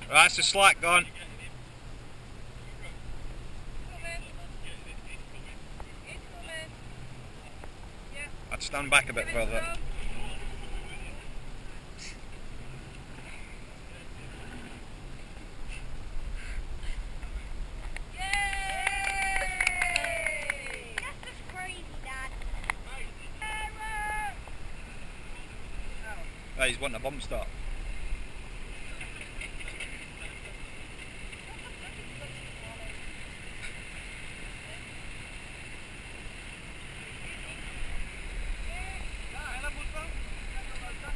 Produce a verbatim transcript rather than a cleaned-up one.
Right, that's the slack gone. I'd stand back a bit further. Oh, he's wanting a bump start.